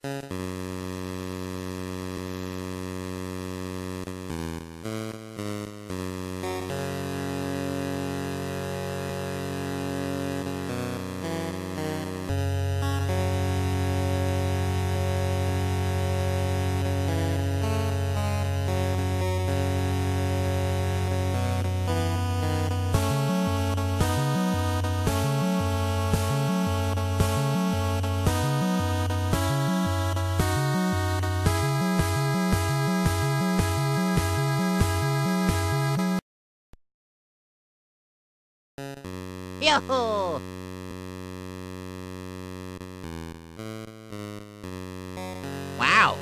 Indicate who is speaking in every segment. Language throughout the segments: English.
Speaker 1: Yahoo! Wow!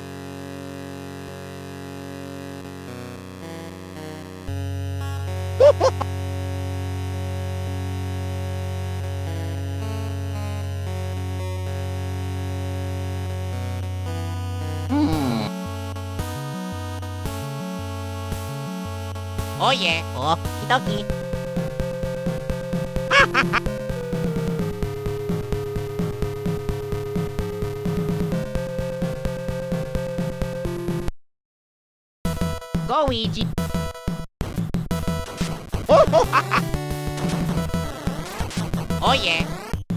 Speaker 1: Oye, okidoki. Go, Ouija. Oye.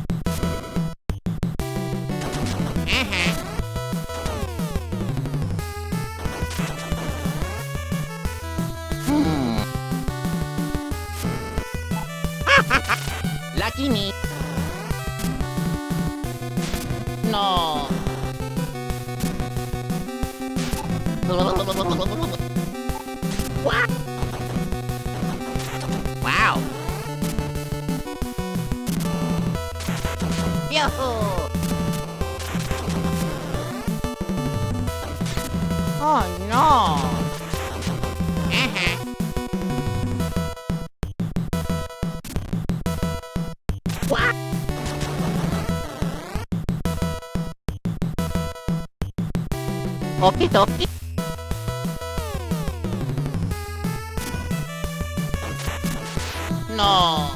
Speaker 1: Lucky me. No. What? Wow. Yahoo! Oh no. What? Okie dokie. No.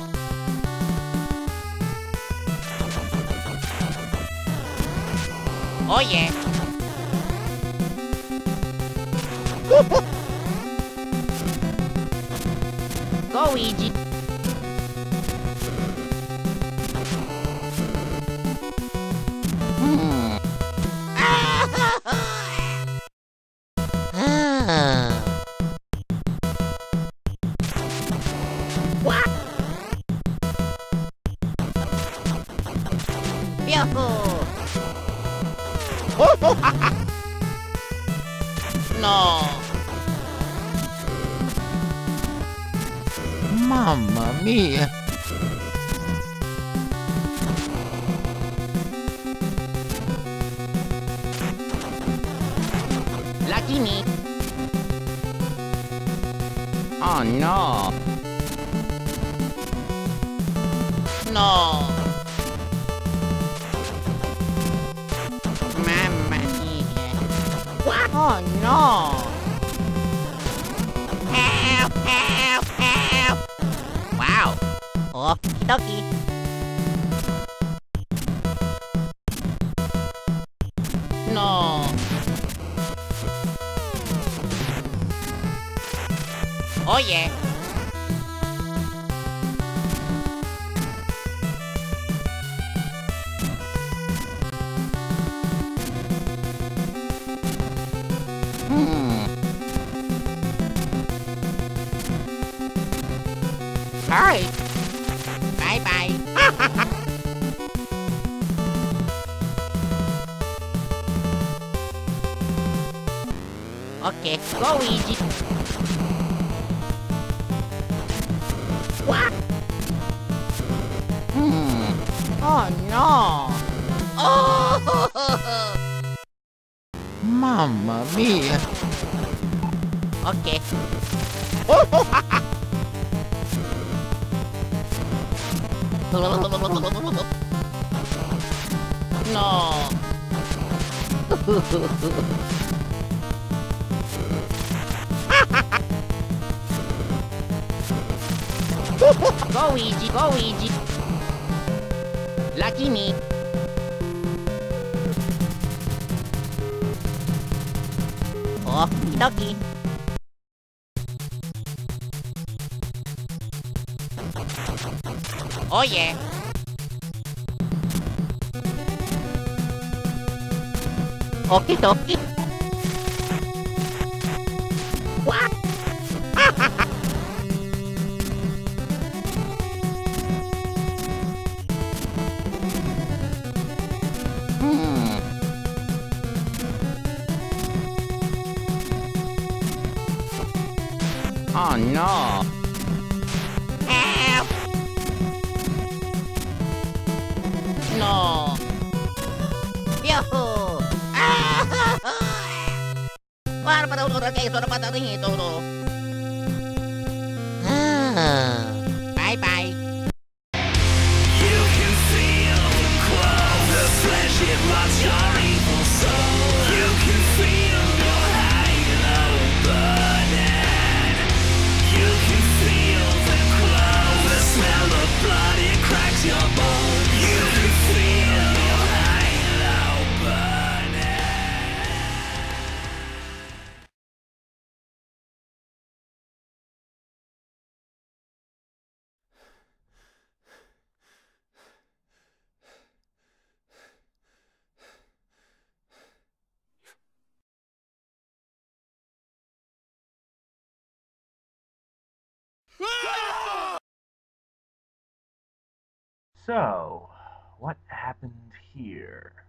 Speaker 1: Oye. Go, Ouija. What? Yahoo! No.
Speaker 2: Mamma mia!
Speaker 1: Lucky me.
Speaker 2: Oh no!
Speaker 1: No. Mamma mia. What? Oh no. Help, help, help. Wow. Okie dokie. No. Oye. Alright. Bye-bye. Okay, go, Ouija. What? Oh no. Oh.
Speaker 2: Mamma mia!
Speaker 1: Okay. No. Go, Ouija, go, Ouija. Lucky me. dokie. Oh yeah. Okie dokie. What?
Speaker 2: Oh no.
Speaker 1: Help! No. Yahoo! Paano pa daw urat kayo? Ano pa daw ito, no? Bye bye.
Speaker 3: You can feel the glow, the flesh it rots your evil soul. You can feel your halo burning. You can feel the glow, the smell of blood it cracks your bones. You can feel your halo burning.
Speaker 4: So, what happened here?